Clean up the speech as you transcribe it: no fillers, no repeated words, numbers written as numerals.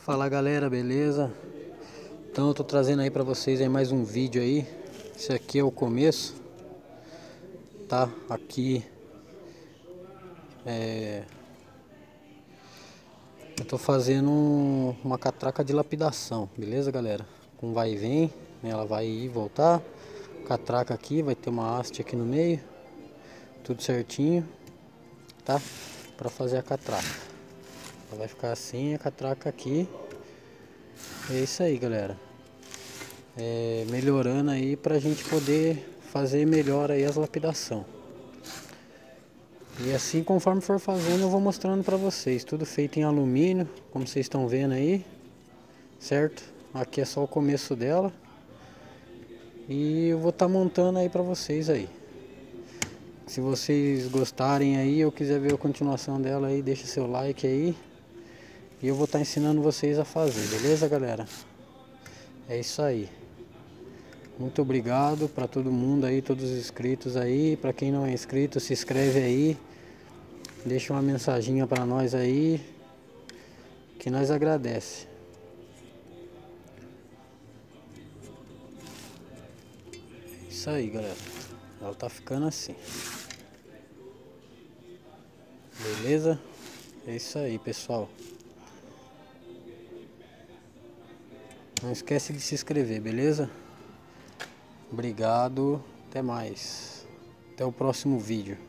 Fala galera, beleza? Então eu tô trazendo aí pra vocês aí mais um vídeo aí. Esse aqui é o começo, tá? Aqui eu tô fazendo uma catraca de lapidação, beleza galera? Com vai e vem, né? Ela vai ir e voltar. Catraca aqui, vai ter uma haste aqui no meio, tudo certinho, tá? Pra fazer a catraca. Ela vai ficar assim, a catraca aqui. É isso aí galera. Melhorando aí pra gente poder fazer melhor aí as lapidação. E assim conforme for fazendo eu vou mostrando pra vocês. Tudo feito em alumínio, como vocês estão vendo aí, certo? Aqui é só o começo dela. E eu vou estar montando aí pra vocês aí. Se vocês gostarem aí ou quiser ver a continuação dela aí, deixa seu like aí. E eu vou estar ensinando vocês a fazer, beleza galera? É isso aí. Muito obrigado para todo mundo aí, todos os inscritos aí. Para quem não é inscrito, se inscreve aí. Deixa uma mensaginha para nós aí, que nós agradece. É isso aí, galera. Ela tá ficando assim. Beleza? É isso aí, pessoal. Não esquece de se inscrever, beleza? Obrigado. Até mais. Até o próximo vídeo.